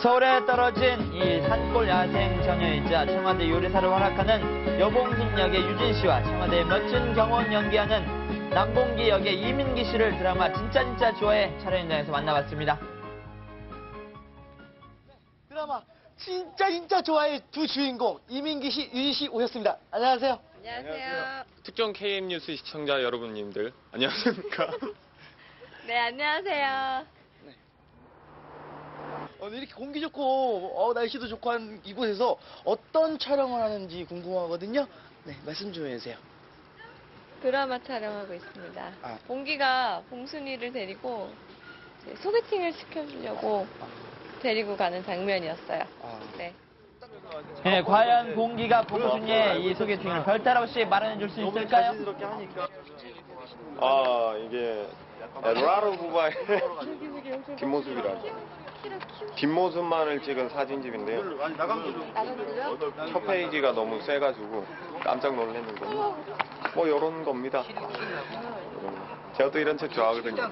서울에 떨어진 이 산골 야생 처녀이자 청와대 요리사로 활약하는 여봉순 역의 유진 씨와 청와대의 멋진 경호원 연기하는 남봉기 역의 이민기 씨를 드라마 진짜 좋아해 촬영 현장에서 만나봤습니다. 드라마 진짜 좋아해 두 주인공 이민기 씨, 유진 씨 오셨습니다. 안녕하세요. 안녕하세요. 특정 KM 뉴스 시청자 여러분님들 안녕하십니까? 네, 안녕하세요. 오늘 이렇게 공기 좋고 날씨도 좋고 한 이곳에서 어떤 촬영을 하는지 궁금하거든요. 네, 말씀 좀 해주세요. 드라마 촬영하고 있습니다. 아. 봉기가 봉순이를 데리고 이제 소개팅을 시켜주려고 데리고 가는 장면이었어요. 네. 네, 과연 봉기가 봉순이의 이 소개팅을 별탈 없이 마련해 줄 수 있을까요? 이게 에도라르 부바의 뒷모습이라 뒷모습만을 찍은 사진집인데요. 첫 페이지가 너무 세가지고 깜짝 놀랐는데 뭐 이런 겁니다. 제가 또 이런 책 좋아하거든요.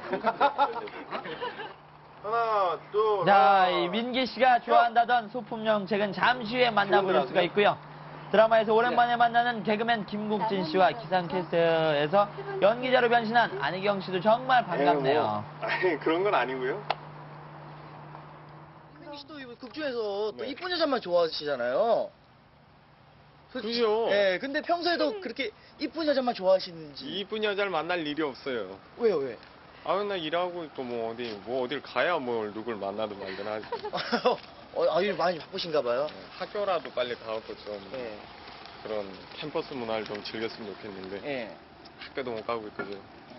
자, 이 민기 씨가 좋아한다던 소품용 책은 잠시 후에 만나볼 수가 있고요. 드라마에서 오랜만에 만나는 개그맨 김국진 씨와 기상캐스터에서 연기자로 변신한 안희경 씨도 정말 반갑네요. 아니, 그런 건 아니고요. 이민기 씨도 이번 극 중에서 또 이쁜 여자만 좋아하시잖아요. 그죠. 네, 근데 평소에도 그렇게 이쁜 여자만 좋아하시는지. 이쁜 여자를 만날 일이 없어요. 왜요, 왜? 나 일하고 있고 뭐 어딜 가야 뭘 누굴 만나든 말든 하지. 일 많이 바쁘신가 봐요. 학교라도 빨리 가고 좀 네. 그런 캠퍼스 문화를 좀 즐겼으면 좋겠는데 네. 학교도 못 가고 있거든요.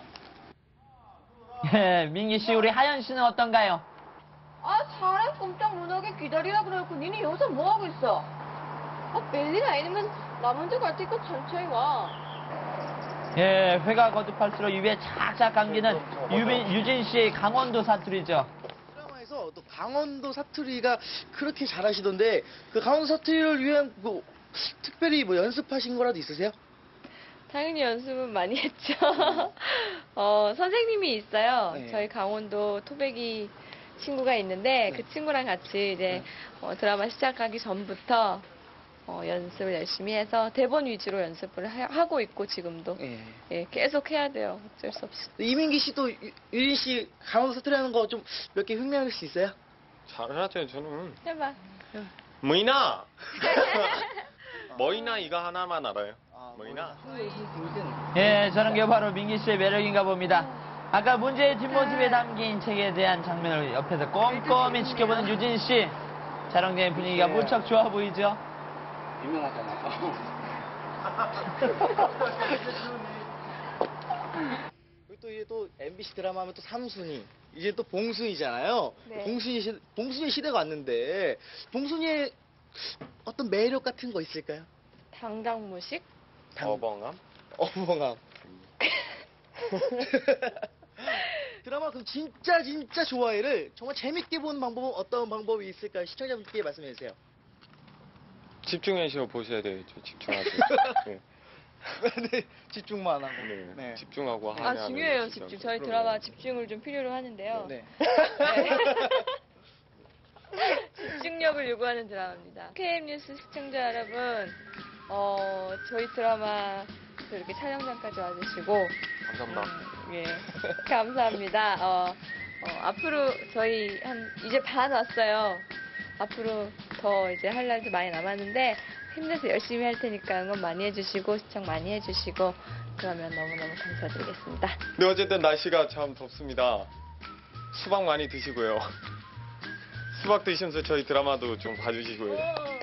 예, 민기 씨, 우리 하연 씨는 어떤가요? 사람 꼼짝 못하게 기다리라 그래놓고 니네 여기서 뭐하고 있어? 별일 아니면 나 먼저 갈 테니까 천천히 와. 예, 회가 거듭할수록 입에 착착 감기는 유진 씨의 강원도 사투리죠. 드라마에서 또 강원도 사투리가 그렇게 잘하시던데 그 강원도 사투리를 위한 뭐 특별히 뭐 연습하신 거라도 있으세요? 당연히 연습은 많이 했죠. 선생님이 있어요. 네. 저희 강원도 토백이 친구가 있는데 그 친구랑 같이 이제 드라마 시작하기 전부터 연습을 열심히 해서 대본 위주로 연습을 하고 있고 지금도 예, 계속 해야 돼요. 어쩔 수 없이. 이민기 씨도 유진 씨 강원도 사투리 하는 거 좀 몇 개 흉내낼 수 있어요? 잘하죠 저는. 해봐. 뭐이나? 뭐이나 이거 하나만 알아요. 뭐이나? 예, 저런 게 바로 민기 씨의 매력인가 봅니다. 아까 문제의 뒷모습에 담긴 책에 대한 장면을 옆에서 꼼꼼히 지켜보는 유진 씨. 촬영된 분위기가 무척 좋아 보이죠? 그리고 또 이제 또 MBC 드라마 하면 또 삼순이 이제 또 봉순이잖아요. 네. 봉순이의 시대가 왔는데 봉순이의 어떤 매력 같은 거 있을까요? 당당무식? 어벙함? 어벙함. 드라마 그럼 진짜 좋아해를 정말 재밌게 보는 방법은 어떤 방법이 있을까요? 시청자분께 말씀해 주세요. 집중해서 보셔야 되겠죠. 집중하세요. 네. 네, 집중만 하고. 네. 집중하고 하면 중요해요, 집중. 저희 드라마 집중을 좀 필요로 하는데요. 네. 집중력을 요구하는 드라마입니다. KM 뉴스 시청자 여러분, 저희 드라마 이렇게 촬영장까지 와주시고 감사합니다. 예, 감사합니다. 앞으로 저희 이제 반 왔어요. 앞으로 더 이제 할 날도 많이 남았는데 힘내서 열심히 할 테니까 응원 많이 해주시고 시청 많이 해주시고 그러면 너무너무 감사드리겠습니다. 네, 어쨌든 날씨가 참 덥습니다. 수박 많이 드시고요. 수박 드시면서 저희 드라마도 좀 봐주시고요.